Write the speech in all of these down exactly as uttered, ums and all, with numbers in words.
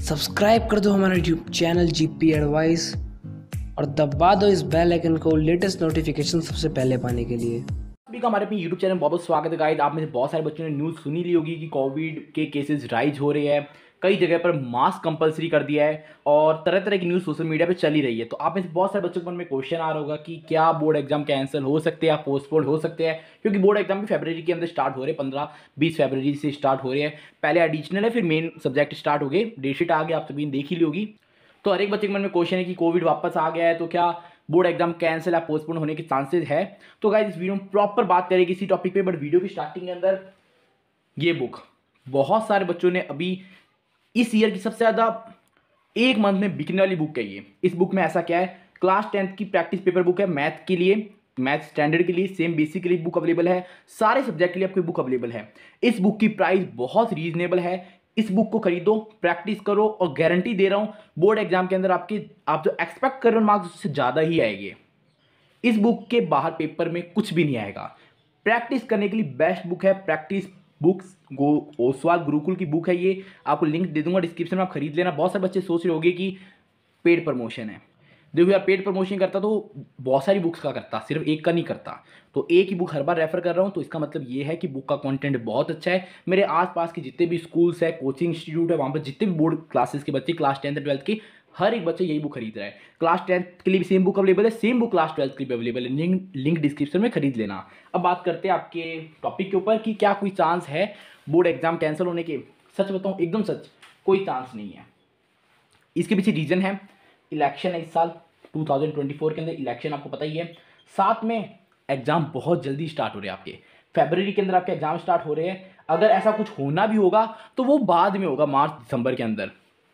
Subscribe कर दो हमारा यूट्यूब चैनल जीपी एडवाइस और दबा दो इस बेल आइकन को लेटेस्ट नोटिफिकेशन सबसे पहले पाने के लिए। सभी का हमारे अपने यूट्यूब चैनल में बहुत बहुत स्वागत है गाइस। आप में से बहुत सारे बच्चों ने न्यूज़ सुनी ली होगी कि कोविड के केसेस राइज हो रहे हैं, कई जगह पर मास्क कंपलसरी कर दिया है और तरह तरह की न्यूज़ सोशल मीडिया पे चली रही है। तो आप में से बहुत सारे बच्चों के मन में क्वेश्चन आ रहा होगा कि क्या बोर्ड एग्जाम कैंसिल हो सकते हैं या पोस्टपोन हो सकते हैं, क्योंकि बोर्ड एग्जाम भी फरवरी के अंदर स्टार्ट हो रहे हैं, पंद्रह बीस फरवरी से स्टार्ट हो रहे हैं। पहले एडिशनल है, फिर मेन सब्जेक्ट स्टार्ट हो गए, डेट शीट आ गया, आप सभी ने देख ही ली होगी। तो हर एक बच्चे के मन में क्वेश्चन है कि कोविड वापस आ गया है तो क्या बोर्ड एग्जाम कैंसिल या पोस्टपोन होने के चांसेस है। तो गाइस इस वीडियो में प्रॉपर बात करेंगे इसी टॉपिक पे। बट वीडियो की स्टार्टिंग के अंदर ये बुक बहुत सारे बच्चों ने अभी इस ईयर की सबसे ज़्यादा एक मंथ में बिकने वाली बुक है ये। इस बुक में ऐसा क्या है, क्लास टेंथ की प्रैक्टिस पेपर बुक है, मैथ के लिए, मैथ स्टैंडर्ड के लिए, सेम बेसिक के लिए बुक अवेलेबल है, सारे सब्जेक्ट के लिए आपको बुक अवेलेबल है। इस बुक की प्राइस बहुत रीजनेबल है। इस बुक को खरीदो, प्रैक्टिस करो और गारंटी दे रहा हूं बोर्ड एग्जाम के अंदर आपके आप जो एक्सपेक्ट कर रहे हो मार्क्स उससे ज़्यादा ही आएंगे। इस बुक के बाहर पेपर में कुछ भी नहीं आएगा। प्रैक्टिस करने के लिए बेस्ट बुक है practice books go Oswaal Gurukul की बुक है ये। आपको लिंक दे दूंगा डिस्क्रिप्शन में, आप खरीद लेना। बहुत सारे बच्चे सोच रहे होंगे कि पेड प्रमोशन है। देखो यार, पेड प्रमोशन करता तो बहुत सारी बुक्स का करता, सिर्फ एक का नहीं करता। तो एक ही बुक हर बार रेफर कर रहा हूँ तो इसका मतलब ये है कि बुक का कंटेंट बहुत अच्छा है। मेरे आसपास के जितने भी स्कूल्स है, कोचिंग इंस्टीट्यूट है, वहाँ पर जितने भी बोर्ड क्लासेस के बच्चे, क्लास टेंथ ट्वेल्थ के, हर एक बच्चे यही बुक खरीद रहा है। क्लास टेंथ के लिए भी सेम बुक अवेलेबल है, सेम बुक क्लास ट्वेल्थ के लिए भी अवेलेबल है। लिंक लिंक डिस्क्रिप्शन में खरीद लेना। अब बात करते हैं आपके टॉपिक के ऊपर कि क्या कोई चांस है बोर्ड एग्जाम कैंसिल होने के। सच बताऊँ, एकदम सच, कोई चांस नहीं है। इसके पीछे रीजन है, इलेक्शन है इस साल दो हज़ार चौबीस के अंदर, इलेक्शन आपको पता ही है। साथ में एग्जाम बहुत जल्दी स्टार्ट हो रहे हैं आपके, फरवरी के अंदर आपके एग्जाम स्टार्ट हो रहे हैं। अगर ऐसा कुछ होना भी होगा तो वो बाद में होगा, मार्च दिसंबर के अंदर,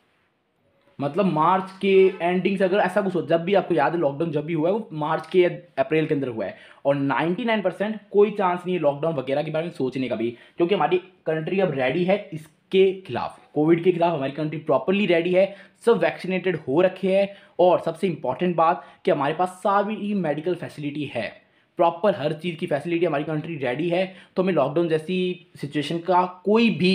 मतलब मार्च के एंडिंग से अगर ऐसा कुछ हो। जब भी आपको याद है लॉकडाउन जब भी हुआ है वो मार्च के अप्रैल के अंदर हुआ है। और निन्यानवे परसेंट कोई चांस नहीं है लॉकडाउन वगैरह के बारे में सोचने का भी, क्योंकि हमारी कंट्री अब रेडी है इसके खिलाफ, कोविड के खिलाफ हमारी कंट्री प्रॉपरली रेडी है। सब वैक्सीनेटेड हो रखे हैं और सबसे इंपॉर्टेंट बात कि हमारे पास सारी मेडिकल फैसिलिटी है, प्रॉपर हर चीज़ की फैसिलिटी हमारी कंट्री रेडी है। तो हमें लॉकडाउन जैसी सिचुएशन का कोई भी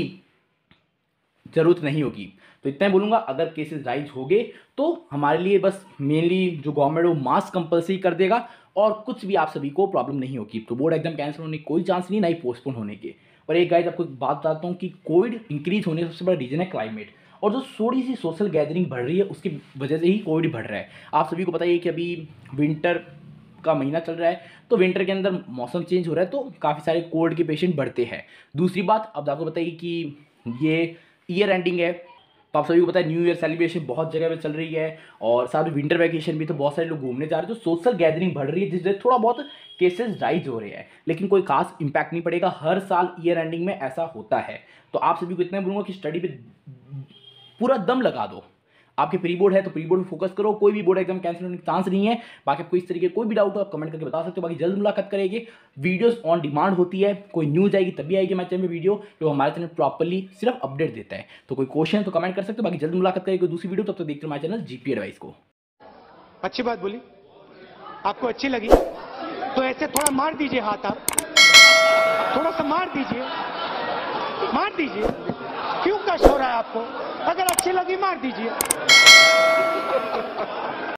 ज़रूरत नहीं होगी। तो इतना ही बोलूँगा, अगर केसेस राइज हो गए तो हमारे लिए बस मेनली जो गवर्नमेंट वो मास्क कंपलसरी कर देगा और कुछ भी आप सभी को प्रॉब्लम नहीं होगी। तो बोर्ड एग्जाम कैंसिल होने की कोई चांस नहीं, ना ही पोस्टपोन होने के। और एक गाइस आपको एक बात बताता हूँ कि कोविड इंक्रीज होने का सबसे बड़ा रीज़न है क्लाइमेट, और जो थोड़ी सी सोशल गैदरिंग बढ़ रही है उसकी वजह से ही कोविड बढ़ रहा है। आप सभी को पता ही है कि अभी विंटर का महीना चल रहा है, तो विंटर के अंदर मौसम चेंज हो रहा है तो काफ़ी सारे कोल्ड के पेशेंट बढ़ते हैं। दूसरी बात, अब आपको बताइए कि ये ईयर एंडिंग है तो आप सभी को पता है न्यू ईयर सेलिब्रेशन बहुत जगह पे चल रही है और साथ में विंटर वैकेशन भी, तो बहुत सारे लोग घूमने जा रहे हैं। तो सोशल गैदरिंग बढ़ रही है जिससे थोड़ा बहुत केसेस राइज हो रहे हैं, लेकिन कोई खास इंपैक्ट नहीं पड़ेगा। हर साल ईयर एंडिंग में ऐसा होता है। तो आप सभी को इतना बोलूँगा कि स्टडी पे पूरा दम लगा दो। आपके प्री बोर्ड है तो प्री बोर्ड में फोकस करो, कोई भी बोर्ड एग्जाम कैंसिल होने का चांस नहीं है। बाकी आपको इस तरीके कोई भी डाउट हो आप कमेंट करके बता सकते हो। बाकी जल्द मुलाकात करेंगे, वीडियोस ऑन डिमांड होती है, कोई न्यूज़ आएगी तभी आएगी हमारे चैनल में वीडियो, जो हमारे चैनल प्रॉपरली सिर्फ अपडेट देता है। तो कोई क्वेश्चन है तो कमेंट कर सकते हो। बाकी जल्द मुलाकात करेंगे दूसरी वीडियो, तब तक देखते रहो हमारे चैनल जीपी एडवाइस को। अच्छी बात बोली, आपको अच्छी लगी तो ऐसे थोड़ा मार दीजिए हाथ, आप थोड़ा सा मार दीजिए, मार दीजिए। क्यों कष्ट हो रहा है आपको? अगर अच्छी लगी मार दीजिए।